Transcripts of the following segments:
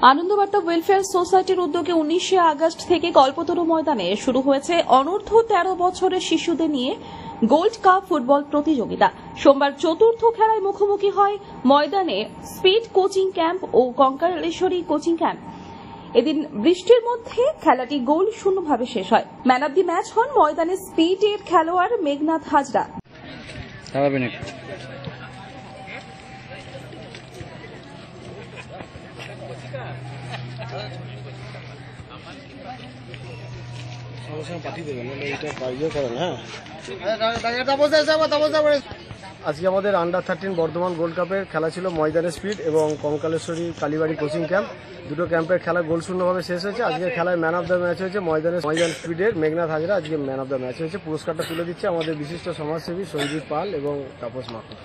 Anandabarta welfare সোসাইটির উদ্যোগে 19 August থেকে কল্পতরু ময়দানে শুরু হয়েছে অনূর্ধ্ব 13 বছরের শিশুদের নিয়ে গোল্ড কাপ ফুটবল প্রতিযোগিতা। সোমবার চতুর্থ খেলায় মুখোমুখি হয় ময়দানে স্পিড কোচিং ক্যাম্প ও কঙ্কালেশ্বরী কোচিং ক্যাম্প। এদিন বৃষ্টির মধ্যে খেলাটি গোল শূন্যভাবে শেষ হয়। ম্যান অব দি ম্যাচ হন ময়দানে স্পিডের খেলোয়াড় মেঘনাথ হাজরা। আজকে আমাদের আন্ডার 13 বর্ধমান গোল্ড কাপের খেলা ছিল ময়দানে স্পিড এবং কঙ্কালেশ্বরী কালীবাড়ি কোচিং ক্যাম্প। দুটো ক্যাম্পের খেলা গোল শূন্যভাবে শেষ হয়েছে। আজকের খেলায় ম্যান অফ দ্য ম্যাচ হয়েছে ময়দান স্পিডের মেঘনাথ হাজরা। আজকে ম্যান অফ দ্য ম্যাচ হয়েছে। পুরস্কারটা তুলে দিচ্ছে আমাদের বিশিষ্ট সমাজসেবী সঞ্জীব পাল এবং তাপস মাকু।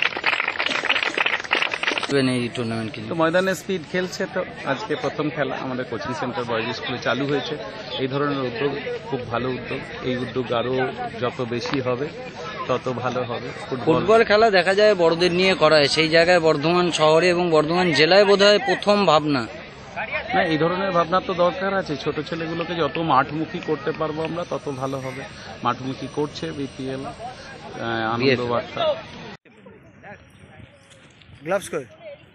ময়দানে স্পিড খেলছে, তো আজকে প্রথম খেলা আমাদের কোচিং সেন্টার বয়েজ স্কুলে চালু হয়েছে। এই ধরনের উদ্যোগ খুব ভালো উদ্যোগ। এই উদ্যোগ আরো যত বেশি হবে তত ভালো হবে। ফুটবল খেলা দেখা যায় বড়দের নিয়ে করা হয়, সেই জায়গায় বর্ধমান শহরে এবং বর্ধমান জেলায় বোধহয় প্রথম ভাবনা। না, এই ধরনের ভাবনা তো দরকার আছে। ছোট ছেলেগুলোকে যত মাঠমুখী করতে পারবো আমরা তত ভালো হবে। মাঠমুখী করছে বিপিএল, আনন্দবার্তা। গ্লাভস কই?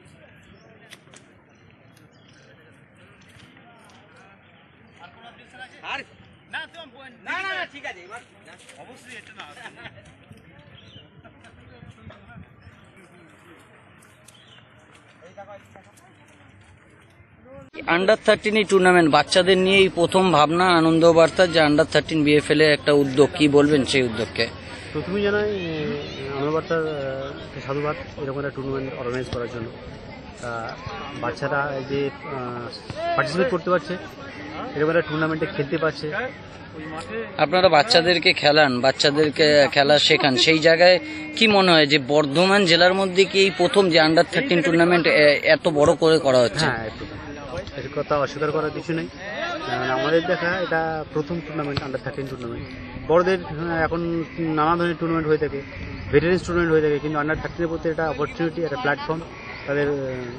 আন্ডার 13 টুর্নামেন্ট বাচ্চাদের নিয়ে এই প্রথম ভাবনা আনন্দবার্তা, যে আন্ডার 13 বিএফএল এর একটা উদ্যোগ। কি বলবেন সেই উদ্যোগকে? প্রথমেই জানাই আনন্দবার্তার সাধুবাদ এরকম একটা টুর্নামেন্ট অর্গানাইজ করার জন্য। বাচ্চারা যে পার্টিসিপেট করতে পারছে, এরকম একটা টুর্নামেন্টে খেলতে পারছে। আপনারা বাচ্চাদেরকে খেলান, বাচ্চাদেরকে খেলা শেখান, সেই জায়গায় কি মনে হয় যে বর্ধমান জেলার মধ্যে কি এই প্রথম যে আন্ডার 13 টুর্নামেন্ট এত বড় করে করা হচ্ছে? হ্যাঁ, এর কথা অস্বীকার করার কিছু নেই। আমাদের দেখা এটা প্রথম টুর্নামেন্ট, আন্ডার 13 টুর্নামেন্ট। বড়দের এখন নানা ধরনের টুর্নামেন্ট হয়ে থাকে, ভেটারেন্স টুর্নামেন্ট হয়ে থাকে, কিন্তু আন্ডার 13 এর প্রতি একটা অপরচুনিটি, একটা প্ল্যাটফর্ম তাদের।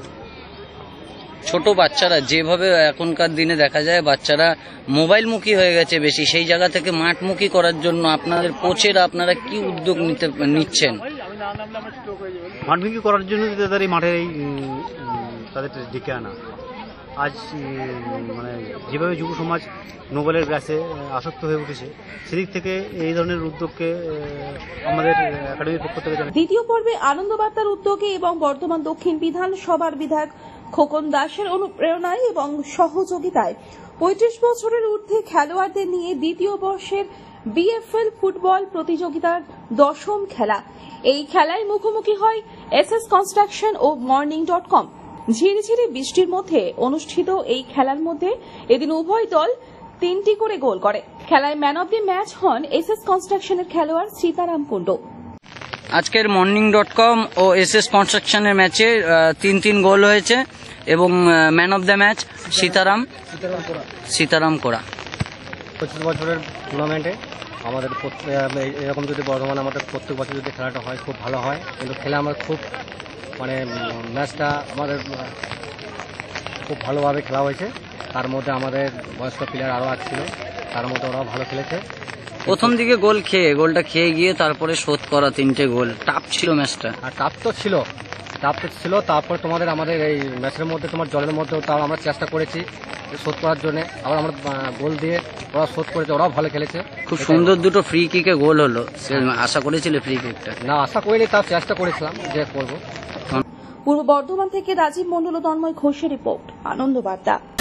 ছোট বাচ্চারা যেভাবে এখনকার দিনে দেখা যায় বাচ্চারা মোবাইলমুখী হয়ে গেছে বেশি, সেই জায়গা থেকে মাঠমুখী করার জন্য আপনাদের কোচেরা আপনারা কি উদ্যোগ নিচ্ছেন? মাঠমুখী করার জন্য তাদের এই মাঠের তাদের ডেকে আনা। আজ মানে যেভাবে যুব সমাজ মোবাইলের গ্রাসে আসক্ত হয়ে উঠেছে, সেদিক থেকে এই ধরনের উদ্যোগকে আমাদের একাডেমির পক্ষ থেকে জানাই। দ্বিতীয় পর্বে আনন্দবার্তার উদ্যোগে এবং বর্ধমান দক্ষিণ বিধানসভার বিধায়ক খোকন দাসের অনুপ্রেরণায় এবং সহযোগিতায় 35 বছরের ঊর্ধ্বে খেলোয়াড়দের নিয়ে দ্বিতীয় বর্ষের বিএফএল ফুটবল প্রতিযোগিতার 10ম খেলা। এই খেলায় মুখোমুখি হয় এসএস কনস্ট্রাকশন ও morning.com। ঝিরিঝিরি বৃষ্টির মধ্যে অনুষ্ঠিত এই খেলার মধ্যে এদিন উভয় দল 3টি করে গোল করে। খেলায় ম্যান অব দি ম্যাচ হন এসএস কনস্ট্রাকশনের খেলোয়াড় সীতারাম কুণ্ডু। আজকের morning.com ও এসএস কনস্ট্রাকশনের ম্যাচে 3 গোল হয়েছে এবং man of the match Sitaram Kora. 25 বছরের টুর্নামেন্টে আমাদের এরকম যদি বর্ধমানে আমাদের প্রত্যেক বছর যদি খেলাটা হয় খুব ভালো হয়, কিন্তু খেলে আমার খুব মানে ম্যাচটা আমাদের খুব ভালোভাবে খেলা হয়েছে। তার মধ্যে আমাদের বয়স্ক প্লেয়ার আরও আসছিল, তার মধ্যে ওরাও ভালো খেলেছে। প্রথম দিকে গোলটা খেয়ে গিয়ে তারপরে শোধ করা 3টে গোল, টাফ ছিল ম্যাচটা। আর টাফ তো ছিল। তারপর আমাদের এই ম্যাচের মধ্যে জলের মধ্যেও তাও আমরা চেষ্টা করেছি শোধ করার জন্য। আবার আমরা গোল দিয়ে ওরা শোধ করেছে, ওরাও ভালো খেলেছে। খুব সুন্দর দুটো ফ্রি কিকে গোল হলো। আশা করেছিলে ফ্রি কিকটা? না, আশা করিনি, তাও চেষ্টা করেছিলাম যে করবো। পূর্ব বর্ধমান থেকে রাজীব মণ্ডল ও তন্ময় ঘোষের রিপোর্ট, আনন্দবার্তা।